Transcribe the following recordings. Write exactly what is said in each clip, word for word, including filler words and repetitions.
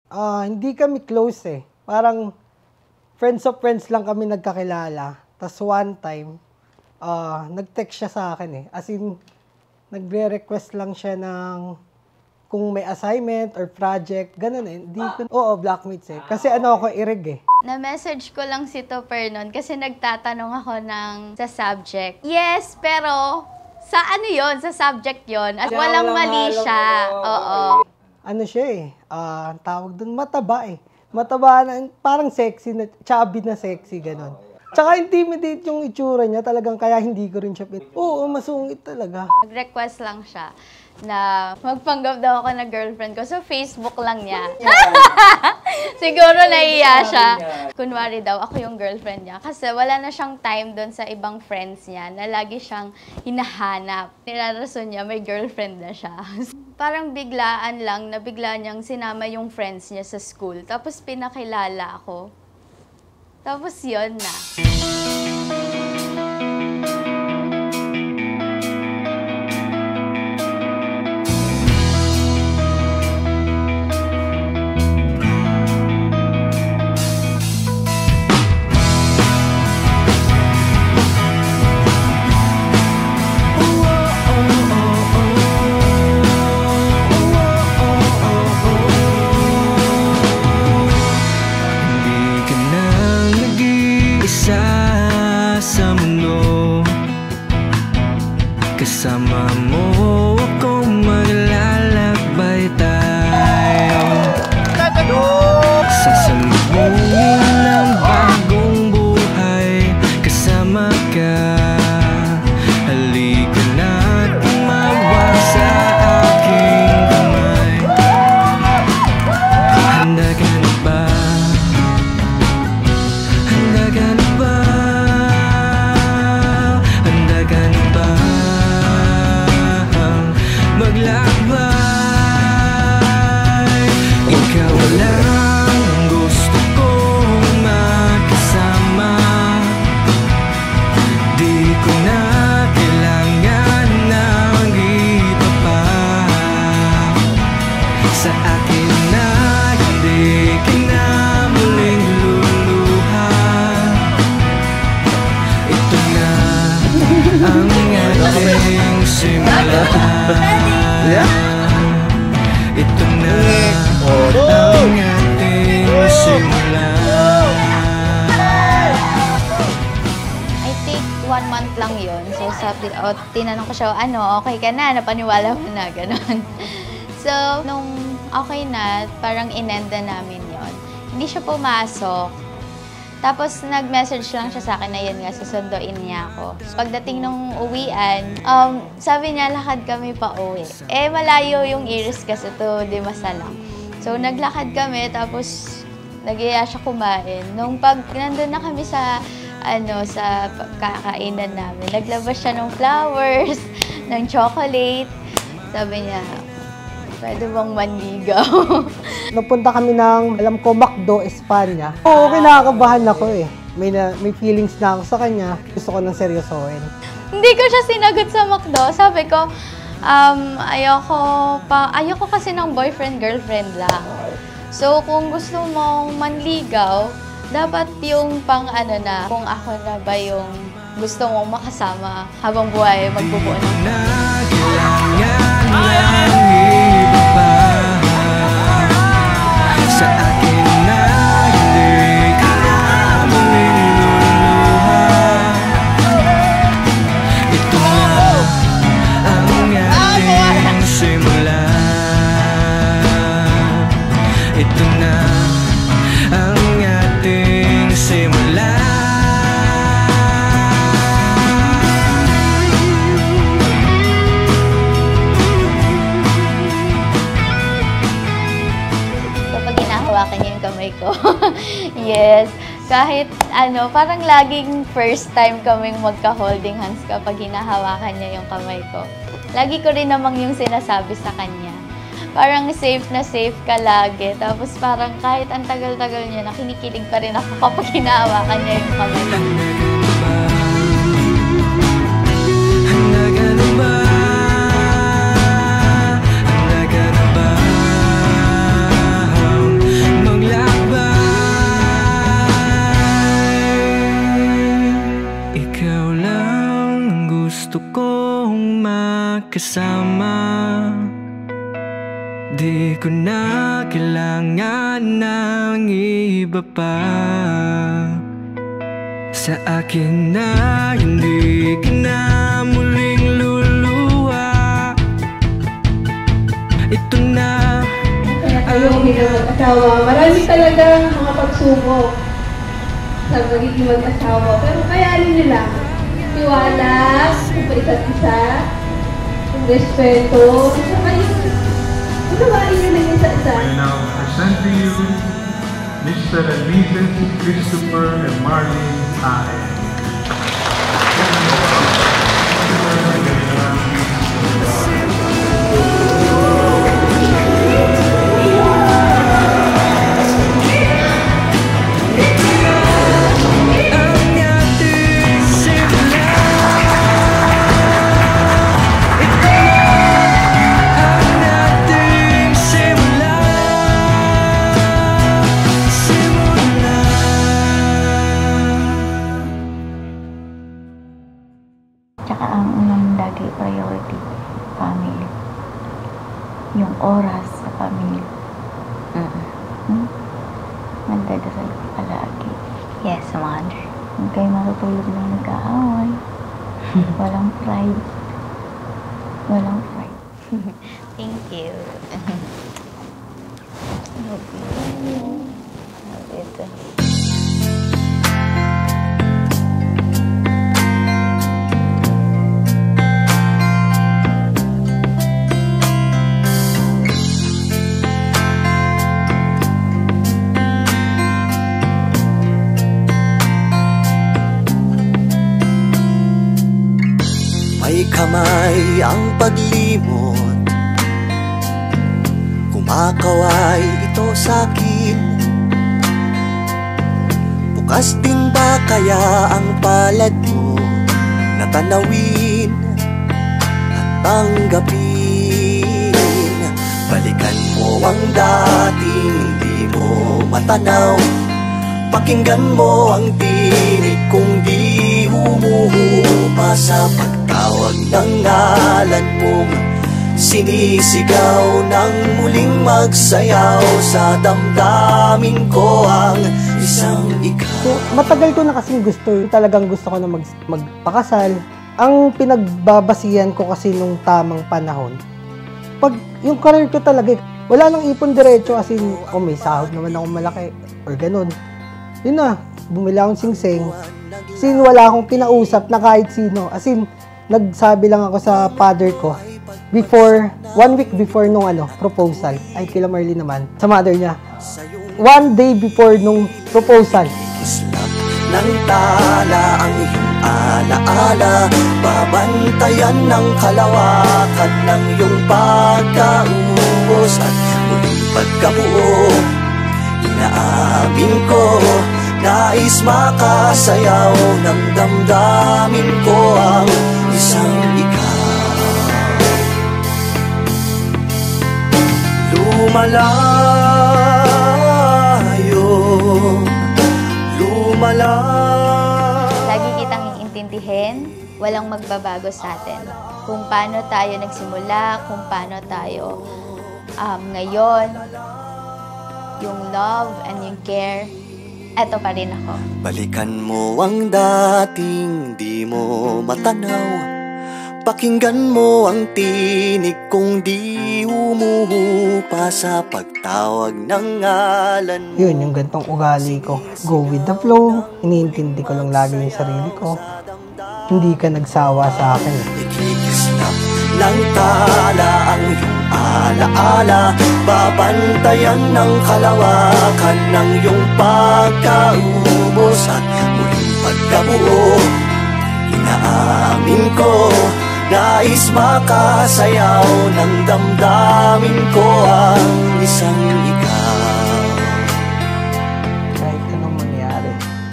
Ah, hindi kami close eh. Parang friends of friends lang kami nagkakilala. Tapos one time, ah, nag-text siya sa akin eh. As in, nagre-request lang siya ng kung may assignment or project, ganun eh. Hindi ko, oo, blackmates eh. Kasi ano ako, irig eh. Na-message ko lang si Topper nun kasi nagtatanong ako ng sa subject. Yes, pero sa ano yon, sa subject yon at walang mali siya. Oo. Ano siya eh, ah, ang tawag dun, mataba eh. Mataba na, parang sexy, na, chubby na sexy, ganun. Tsaka intimidate yung itsura niya, talagang kaya hindi ko rin siya pit. Oo, masungit talaga. Nag-request lang siya na magpanggap daw ako na girlfriend ko. So, Facebook lang niya. Siguro naiya siya. Kunwari daw, ako yung girlfriend niya. Kasi wala na siyang time doon sa ibang friends niya na lagi siyang hinahanap. Nilarason niya, may girlfriend na siya. Parang biglaan lang na bigla niyang sinama yung friends niya sa school. Tapos pinakilala ako. Tapos yun na. Kasama mo ako, maglalakbay tayo. Sasalubungin ng bagong buhay, kasama ka. Halika na't tumawa sa aking kamay. Handa ka na ba? Handa ka na ba? Handa ka na ba? Maglakbay, ikaw lang gusto kong makasama. Di ko na kailangan ng iba pa. Sa akin na hindi ka na muling luluha. Ito na ang ating simula. Yeah. Ito na ang ating simula. I think one month lang yun. So, sabi, oh, tinanong ko siya, ano, okay ka na? Napaniwala mo na, gano'n. So, nung okay na, parang inend na namin yon. Hindi siya pumasok. Tapos, nag-message lang siya sa akin na yun nga, susunduin niya ako. Pagdating nung uwian, um, sabi niya, lakad kami pa uwi. Eh, malayo yung Iris kasi to, di masalang. So, naglakad kami, tapos nag-iya siya kumain. Nung pag nandun na kami sa, ano, sa kakainan namin, naglabas siya ng flowers, ng chocolate. Sabi niya, pwede bang manligaw? Napunta kami ng, alam ko, Macdo, Espanya. Oo, kinakabahan ako eh. May, na, may feelings na ako sa kanya. Gusto ko nang seryosohin. Hindi ko siya sinagot sa Macdo. Sabi ko, um, ayoko, pa, ayoko kasi ng boyfriend-girlfriend lang. So, kung gusto mong manligaw, dapat yung pang ano na, kung ako na ba yung gusto mong makasama habang buhay, magbubuo ng sa akin na hindi ka na muling luluha. Ito na ang ating simula. Ito na ang ating simula. hawakan niya yung kamay ko. Yes. Kahit ano, parang laging first time kaming magka-holding hands kapag hinahawakan niya yung kamay ko. Lagi ko rin namang yung sinasabi sa kanya. Parang safe na safe ka lagi. Tapos parang kahit ang tagal-tagal niya, nakinikilig pa rin ako kapag hinahawakan niya yung kamay ko. kasama. Di ko na kailangan ng iba pa. Sa akin na hindi ka na muling luluwa. Ito na Kayong bilang mag-asawa, marami talagang mga pagsubok sa magiging mag-asawa. Pero kayanin nyo lang. Tiwala, kung isa't isa, yung respeto, saka yung unawain nyo lang isa isa. I now present to you Mister and Missus Christopher and Marlene Ae. Tsaka ang unang lagi priority, family. Yung oras sa family. Mm-mm. Hmm? Magdadasal ka palagi. Yes, mother. Huwag kayo matutulog na nag-aaway. Walang pride. Walang pride. Thank you. Love you. Love you too. May kamay ang paglimot, kumakaway ito sa'kin. Bukas din ba kaya ang palad mo na tanawin at tanggapin? Balikan mo ang dating hindi mo matanaw, pakinggan mo ang tinig kung di humuhupa sa pagtawag ng ngalan mong sinisigaw nang muling magsayaw sa damdamin ko ang isang ikaw. So, matagal ko na kasing gusto, talagang gusto ko na mag, magpakasal. Ang pinagbabasihan ko kasi nung tamang panahon, pag yung career ko talaga, wala nang ipon diretso, as in, oh, may sahod naman ako malaki, or ganun. Yun na, bumili akong singsing. As in, wala akong kinausap na kahit sino. As in, nagsabi lang ako sa father ko, before, one week before nung ano, proposal, ay kila Marlene naman, sa mother niya, one day before nung proposal. Kislap ng tala ang iyong alaala, babantayan ng kalawakan ng iyong pagkaubos at muling pagkabuo. Inaamin ko, nais makasayaw ng damdamin ko ang isang ikaw. Lumalayo, lumalayo. Lagi kitang iintindihin, walang magbabago sa atin. Kung paano tayo nagsimula, kung paano tayo um, ngayon, yung love and yung care, eto pa rin ako. Balikan mo ang dating di mo matanaw, pakinggan mo ang tinig kung di humuhupa sa pagtawag ng ngalan mo. Yun, yung gantong ugali ko. Go with the flow, iniintindi ko lang lagi yung sarili ko. Hindi ka nagsawa sa akin. Ikikislap ng tala ang iyong alaala, babantayan ng kalawakan ng iyong pagkaubos at muling pagkabuo. Inaamin ko, nais makasayaw ng damdamin ko ang isang ikaw. Kahit anong mangyari,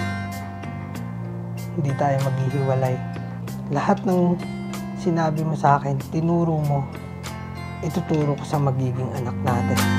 hindi tayo maghihiwalay. Lahat ng sinabi mo sa akin, tinuro mo, ituturo ko sa magiging anak natin.